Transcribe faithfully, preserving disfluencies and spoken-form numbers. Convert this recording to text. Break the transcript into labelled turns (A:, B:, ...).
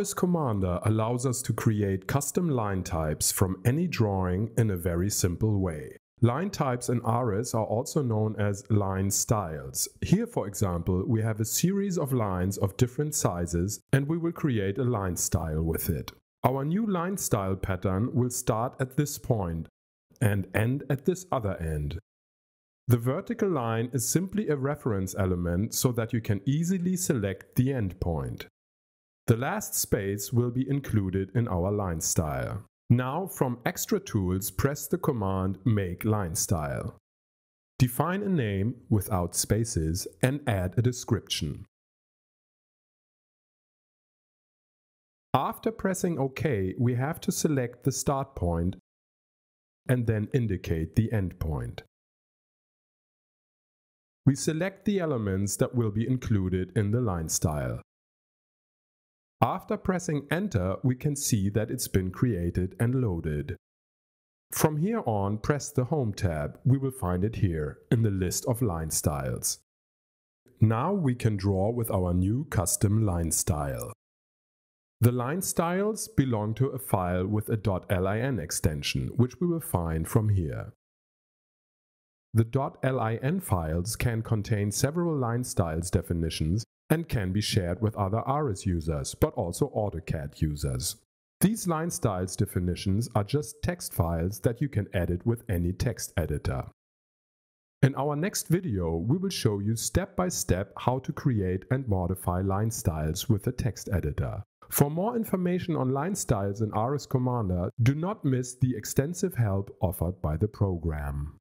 A: ARES Commander allows us to create custom line types from any drawing in a very simple way. Line types in ARES are also known as line styles. Here, for example, we have a series of lines of different sizes and we will create a line style with it. Our new line style pattern will start at this point and end at this other end. The vertical line is simply a reference element so that you can easily select the endpoint. The last space will be included in our line style. Now from Extra Tools, press the command Make Line Style. Define a name without spaces and add a description. After pressing OK, we have to select the start point and then indicate the end point. We select the elements that will be included in the line style. After pressing Enter, we can see that it's been created and loaded. From here on, press the Home tab. We will find it here in the list of line styles. Now we can draw with our new custom line style. The line styles belong to a file with a .lin extension, which we will find from here. The .lin files can contain several line styles definitions and can be shared with other ARES users, but also AutoCAD users. These line styles definitions are just text files that you can edit with any text editor. In our next video, we will show you step by step how to create and modify line styles with a text editor. For more information on line styles in ARES Commander, do not miss the extensive help offered by the program.